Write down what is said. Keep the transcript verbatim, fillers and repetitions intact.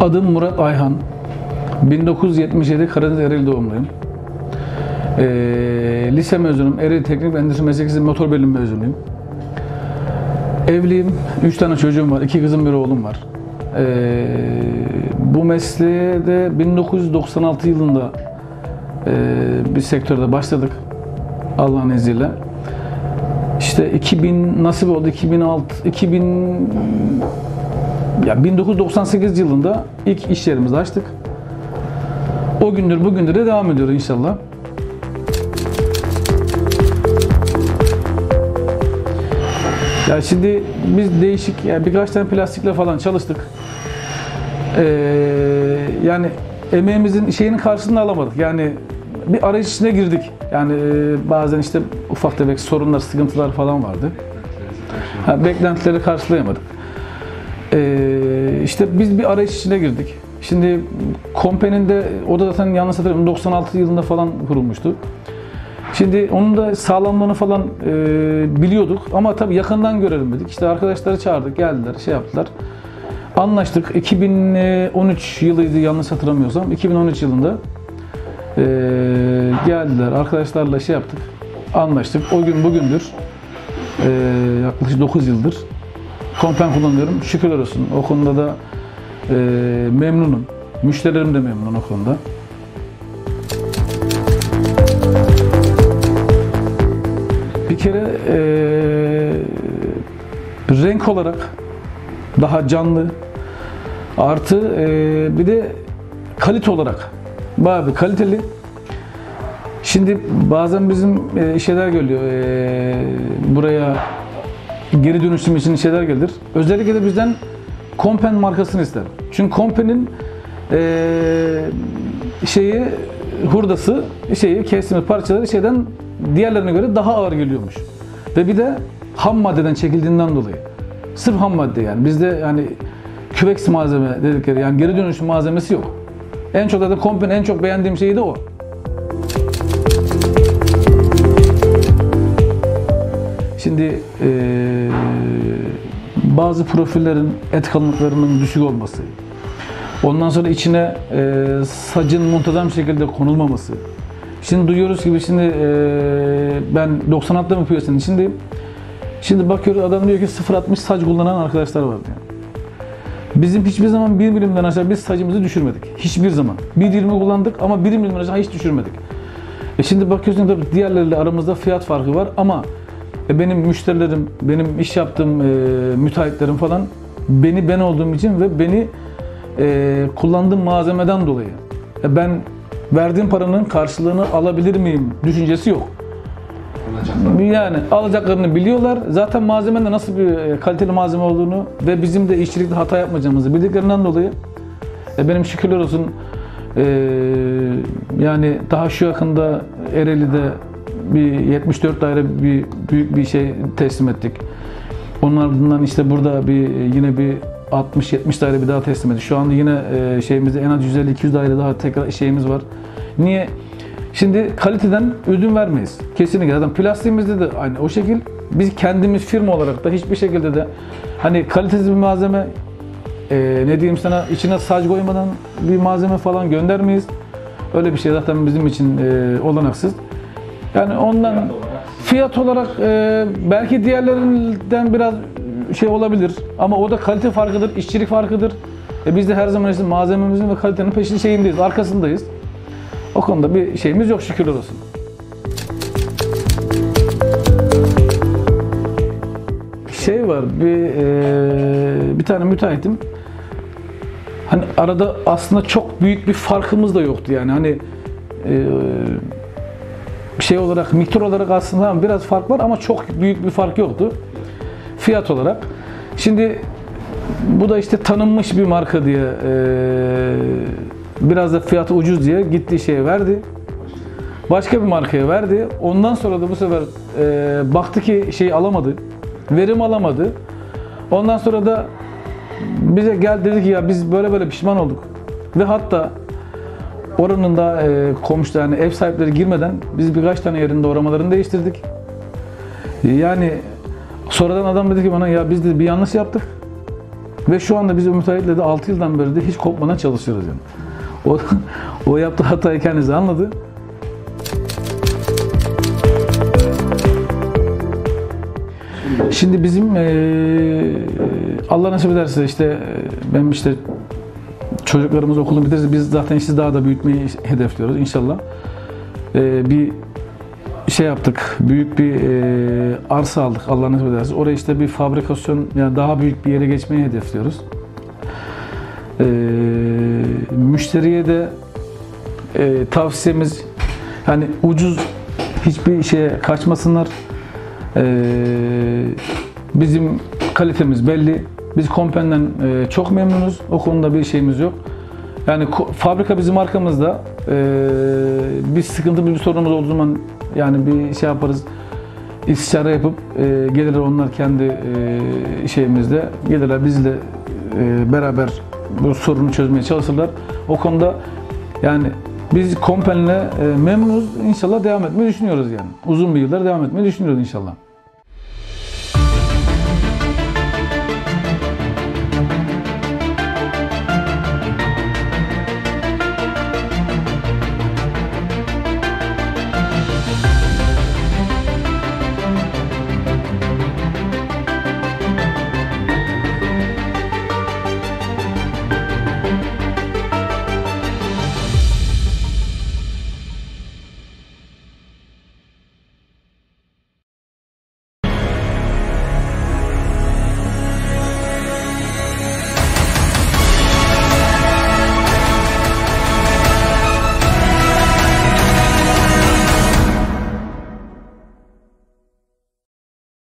Adım Murat Ayhan. bin dokuz yüz yetmiş yedi Karadeniz Ereğli doğumluyum. Ee, lise mezunum. Ereğli Teknik ve Endüstri Meslek Lisesi Motor Bölümü mezunuyum. Evliyim. Üç tane çocuğum var. İki kızım, bir oğlum var. Ee, bu mesleğe de bin dokuz yüz doksan altı yılında e, bir sektörde başladık. Allah'ın izniyle. İşte iki bin nasip oldu. iki bin altı iki bin ya bin dokuz yüz doksan sekiz yılında ilk iş yerimizi açtık. O gündür bugündür de devam ediyor inşallah. Ya şimdi biz değişik yani birkaç tane plastikle falan çalıştık. Ee, yani emeğimizin şeyinin karşılığını alamadık. Yani bir arayış içine girdik. Yani e, bazen işte ufak tefek sorunlar, sıkıntılar falan vardı. Ha, beklentileri karşılayamadık. Ee, işte biz bir arayış içine girdik. Şimdi Kompe'nin de o da zaten yanlış hatırlamıyorum doksan altı yılında falan kurulmuştu. Şimdi onun da sağlamlığını falan e, biliyorduk ama tabii yakından görelim dedik. İşte arkadaşları çağırdık, geldiler, şey yaptılar. Anlaştık. iki bin on üç yılıydı yanlış hatırlamıyorsam. iki bin on üç yılında e, geldiler. Arkadaşlarla şey yaptık. Anlaştık. O gün bugündür e, yaklaşık dokuz yıldır Kompen kullanıyorum. Şükürler olsun. O konuda da e, memnunum. Müşterilerim de memnun o konuda. Bir kere e, renk olarak daha canlı, artı e, bir de kalite olarak bayağı bir kaliteli. Şimdi bazen bizim e, şeyler geliyor, e, buraya geri dönüşüm için şeyler gelir. Özellikle de bizden Kompen markasını ister. Çünkü Kompen'in e, şeyi, hurdası, şeyi, kesimi parçaları şeyden diğerlerine göre daha ağır geliyormuş. Ve bir de ham maddeden çekildiğinden dolayı. Sırf ham madde yani. Bizde yani küveks malzeme dedikleri yani geri dönüşüm malzemesi yok. En çok da Kompen'in en çok beğendiğim şeyi de o. Şimdi e, bazı profillerin et kalınlıklarının düşük olması, ondan sonra içine e, sacın muntazam şekilde konulmaması. Şimdi duyuyoruz gibi şimdi e, ben doksan altıda mı piyasanın içindeyim. Şimdi bakıyoruz adam diyor ki sıfır altmış sac kullanan arkadaşlar var diyor. Bizim hiçbir zaman bir milimden aşağı biz sacımızı düşürmedik. Hiçbir zaman. bir yirmi kullandık ama bir milimden aşağı hiç düşürmedik. E şimdi bakıyorsun tabii diğerleriyle aramızda fiyat farkı var ama e benim müşterilerim, benim iş yaptığım e, müteahhitlerim falan beni ben olduğum için ve beni e, kullandığım malzemeden dolayı e ben verdiğim paranın karşılığını alabilir miyim düşüncesi yok. Yani alacaklarını biliyorlar. Zaten malzemenin de nasıl bir kaliteli malzeme olduğunu ve bizim de işçilikte hata yapmayacağımızı bildiklerinden dolayı e, benim şükürler olsun e, yani daha şu yakında Ereğli'de bir yetmiş dört daire bir büyük bir şey teslim ettik. Onun ardından işte burada bir yine bir altmış yetmiş daire bir daha teslim ettik. Şu anda yine e, şeyimizde en az yüz elli iki yüz daire daha tekrar şeyimiz var. Niye? Şimdi kaliteden ödün vermeyiz. Kesinlikle. Zaten plastiğimizde de aynı o şekil. Biz kendimiz firma olarak da hiçbir şekilde de hani kalitesiz bir malzeme e, ne diyeyim sana içine sac koymadan bir malzeme falan göndermeyiz. Öyle bir şey zaten bizim için e, olanaksız. Yani ondan fiyat olarak, fiyat olarak e, belki diğerlerinden biraz şey olabilir ama o da kalite farkıdır, işçilik farkıdır. E, biz de her zaman işte malzememizin ve kalitenin peşin şeyindeyiz, arkasındayız. O konuda bir şeyimiz yok şükürler olsun. Şey var, bir e, bir tane müteahhitim. Hani arada aslında çok büyük bir farkımız da yoktu yani hani e, şey olarak, miktar olarak aslında biraz fark var ama çok büyük bir fark yoktu fiyat olarak. Şimdi bu da işte tanınmış bir marka diye e, biraz da fiyatı ucuz diye gittiği şeye verdi. Başka bir markaya verdi. Ondan sonra da bu sefer e, baktı ki şeyi alamadı. Verim alamadı. Ondan sonra da bize geldi dedi ki ya biz böyle böyle pişman olduk. Ve hatta oranın da e, komşu yani ev sahipleri girmeden biz birkaç tane yerinde oramalarını değiştirdik. Yani sonradan adam dedi ki bana ya biz de bir yanlış yaptık. Ve şu anda biz o müteahhitle de altı yıldan beri de hiç kopmadan çalışıyoruz yani. O, o yaptığı hatayı kendisi anladı. Şimdi bizim e, Allah nasip ederse işte ben işte çocuklarımız okulunu bitirirse biz zaten işi daha da büyütmeyi hedefliyoruz inşallah. E, bir şey yaptık, büyük bir e, arsa aldık Allah nasip ederse. Oraya işte bir fabrikasyon, yani daha büyük bir yere geçmeyi hedefliyoruz. E, müşteriye de e, tavsiyemiz, hani ucuz hiçbir şeye kaçmasınlar. E, bizim kalitemiz belli. Biz Kompen'den e, çok memnunuz. O konuda bir şeyimiz yok. Yani fabrika bizim arkamızda. E, bir sıkıntı, bir sorunumuz olduğu zaman yani bir şey yaparız. İstişare yapıp e, gelirler onlar kendi e, şeyimizde. Gelirler bizle e, beraber bu sorunu çözmeye çalışırlar. O konuda yani biz Kompen'le e, memnunuz. İnşallah devam etmeyi düşünüyoruz yani. Uzun bir yıllar devam etmeyi düşünüyoruz inşallah.